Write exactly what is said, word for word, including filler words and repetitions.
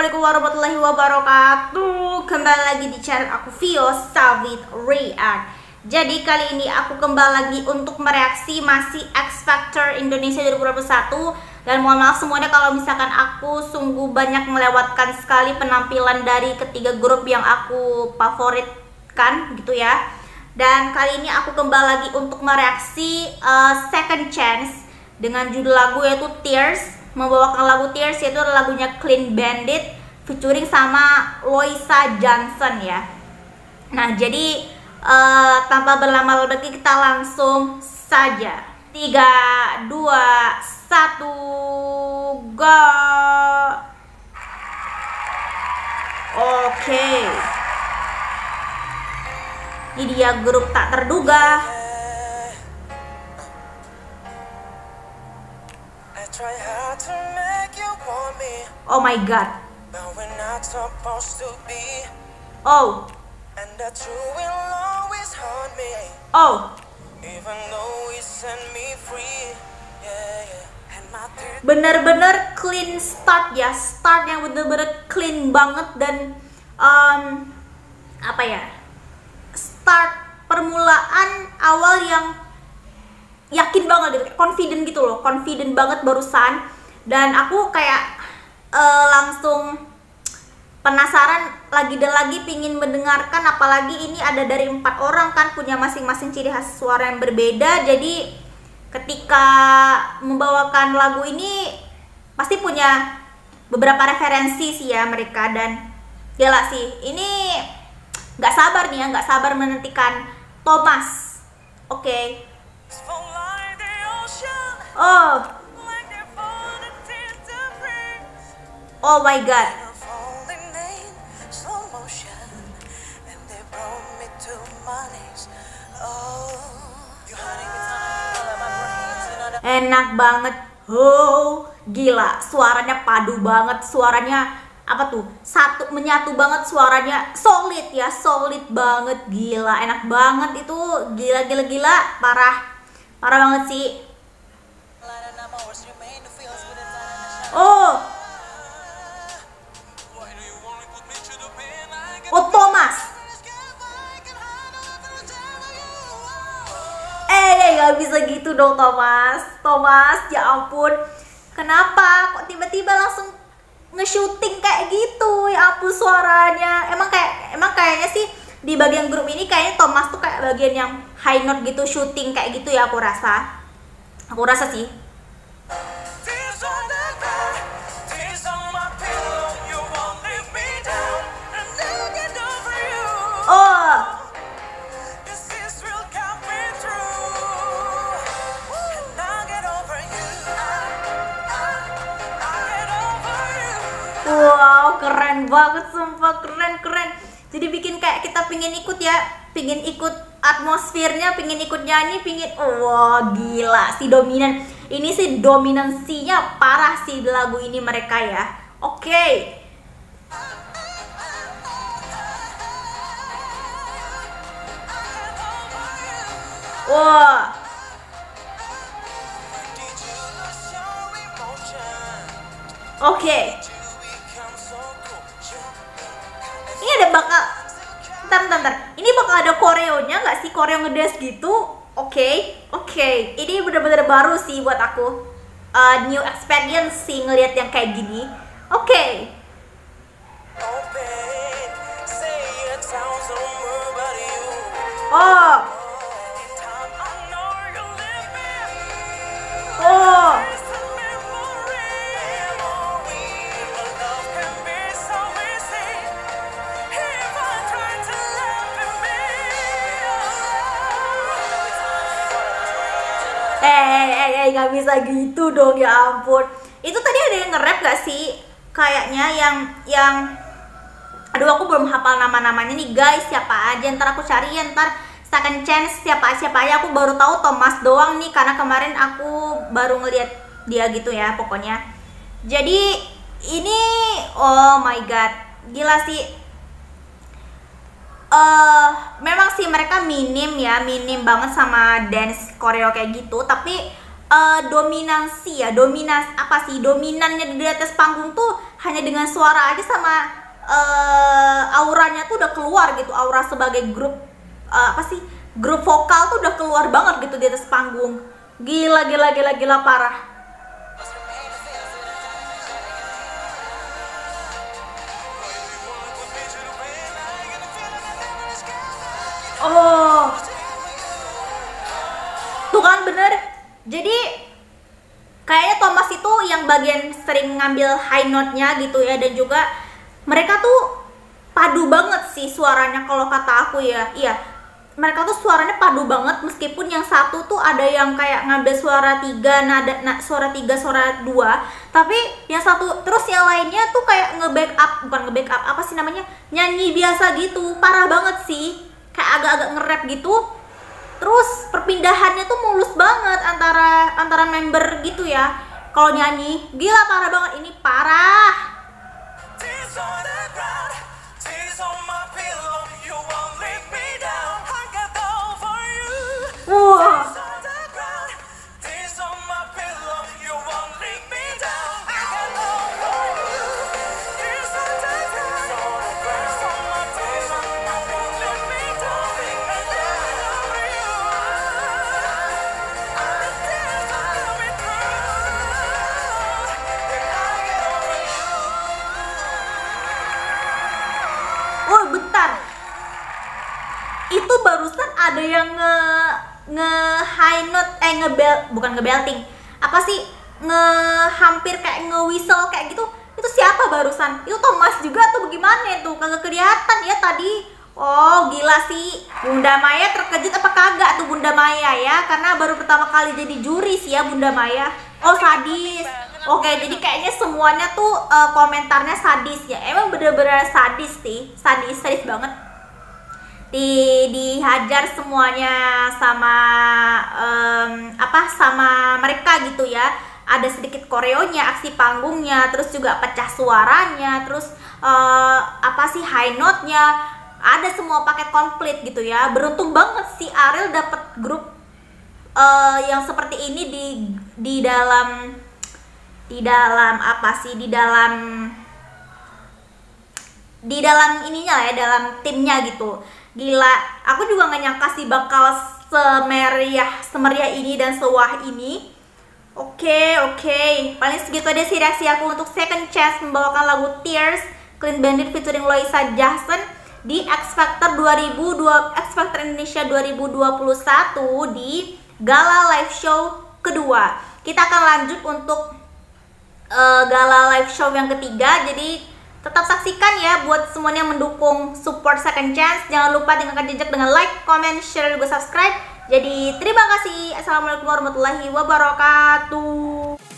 Assalamualaikum warahmatullahi wabarakatuh. Kembali lagi di channel aku, Vio Savit React. Jadi kali ini aku kembali lagi untuk mereaksi masih X Factor Indonesia dua ribu dua puluh satu. Dan mohon maaf semuanya kalau misalkan aku sungguh banyak melewatkan sekali penampilan dari ketiga grup yang aku favoritkan gitu ya. Dan kali ini aku kembali lagi untuk mereaksi uh, Second Chance dengan judul lagu yaitu Tears. Membawakan lagu Tears yaitu lagunya Clean Bandit featuring sama Loisa Johnson ya. Nah jadi uh, tanpa berlama-lama lagi kita langsung saja. Tiga, dua, satu, go. Oke, ini dia grup tak terduga. Oh my god. Oh. Oh. Bener-bener clean start ya, start yang bener-bener clean banget dan um, apa ya, start permulaan awal yang yakin banget gitu, confident gitu loh, confident banget barusan. Dan aku kayak uh, langsung penasaran lagi dan lagi pingin mendengarkan, apalagi ini ada dari empat orang kan, punya masing-masing ciri khas suara yang berbeda. Jadi ketika membawakan lagu ini pasti punya beberapa referensi sih ya mereka. Dan gila sih, ini nggak sabar nih ya, nggak sabar menantikan Thomas. Oke. Okay. Oh, oh my god. Enak banget. Oh, gila, suaranya padu banget, suaranya apa tuh? Satu menyatu banget, suaranya solid ya, solid banget, gila, enak banget itu, gila gila gila, parah. Parah banget sih. Oh. Oh, Thomas. Eh, gak bisa gitu dong Thomas. Thomas, ya ampun. Kenapa kok tiba-tiba langsung nge-shooting kayak gitu? Ya ampun suaranya. Emang kayak emang kayaknya sih di bagian grup ini kayaknya Thomas tuh kayak bagian yang high note gitu, shooting kayak gitu ya, aku rasa. Aku rasa sih. Oh. Wow, keren banget, sumpah keren keren. Jadi bikin kayak kita pingin ikut ya, pingin ikut atmosfernya, pingin ikut nyanyi, pingin. Wow, gila si dominan. Ini sih dominansinya parah sih di lagu ini mereka ya. Oke. Okay. Wah. Oke. Okay. Ini ada bakal bentar, bentar, bentar. Ini bakal ada koreonya nggak sih? Koreo ngedance gitu. Oke, okay. Oke. Okay. Ini bener-bener baru sih buat aku. Uh, new experience sih ngelihat yang kayak gini. Oke. Okay. Oh. Oh. Eh, eh, eh, nggak bisa gitu dong, ya ampun. Itu tadi ada yang nge-rap gak sih? Kayaknya yang yang aduh aku belum hafal nama-namanya nih guys, siapa aja, ntar aku cari ya, ntar Second Chance siapa siapa aja. Aku baru tahu Thomas doang nih karena kemarin aku baru ngeliat dia gitu ya pokoknya. Jadi ini oh my god, gila sih. Uh, memang sih mereka minim ya, minim banget sama dance koreo kayak gitu, tapi uh, dominansi ya, dominas apa sih dominannya di atas panggung tuh hanya dengan suara aja sama uh, auranya tuh udah keluar gitu, aura sebagai grup uh, apa sih grup vokal tuh udah keluar banget gitu di atas panggung. Gila gila gila gila parah. Oh, tuh kan bener. Jadi kayaknya Thomas itu yang bagian sering ngambil high note-nya gitu ya, dan juga mereka tuh padu banget sih suaranya kalau kata aku ya. Iya, mereka tuh suaranya padu banget, meskipun yang satu tuh ada yang kayak ngambil suara tiga, nada nah, suara tiga, suara dua, tapi yang satu terus yang lainnya tuh kayak nge-backup, bukan nge-backup, apa sih namanya, nyanyi biasa gitu. Parah banget sih, kayak agak-agak nge-rap gitu. Terus perpindahannya tuh mulus banget antara antara member gitu ya kalau nyanyi. Gila parah banget, ini parah. Wow. Oh bentar, itu barusan ada yang nge nge high note eh ngebel bukan ngebelting, apa sih, nge hampir kayak nge whistle kayak gitu. Itu siapa barusan? Itu Thomas juga tuh bagaimana itu? Kagak kelihatan ya tadi. Oh gila sih, Bunda Maya terkejut apa kagak tuh Bunda Maya ya, karena baru pertama kali jadi juri sih ya Bunda Maya. Oh sadis. Oke, jadi kayaknya semuanya tuh uh, komentarnya sadis ya. Emang bener-bener sadis sih, sadis sadis banget. Di dihajar semuanya sama um, apa sama mereka gitu ya. Ada sedikit koreonya, aksi panggungnya, terus juga pecah suaranya, terus uh, apa sih high note-nya, ada semua paket komplit gitu ya. Beruntung banget si Ariel dapet grup uh, yang seperti ini di di dalam di dalam apa sih di dalam di dalam ininya ya, dalam timnya gitu. Gila, aku juga gak nyangka sih bakal semeriah semeriah ini dan sewah ini. Oke oke, paling segitu aja sih reaksi aku untuk Second Chance membawakan lagu Tears Clean Bandit featuring Loisa Jackson di X Factor dua ribu dua X Factor Indonesia dua ribu dua puluh satu di Gala Live Show kedua. Kita akan lanjut untuk uh, Gala Live Show yang ketiga, jadi tetap saksikan ya buat semuanya yang mendukung support Second Chance. Jangan lupa tinggalkan jejak dengan like, comment, share, dan juga subscribe. Jadi terima kasih. Assalamualaikum warahmatullahi wabarakatuh.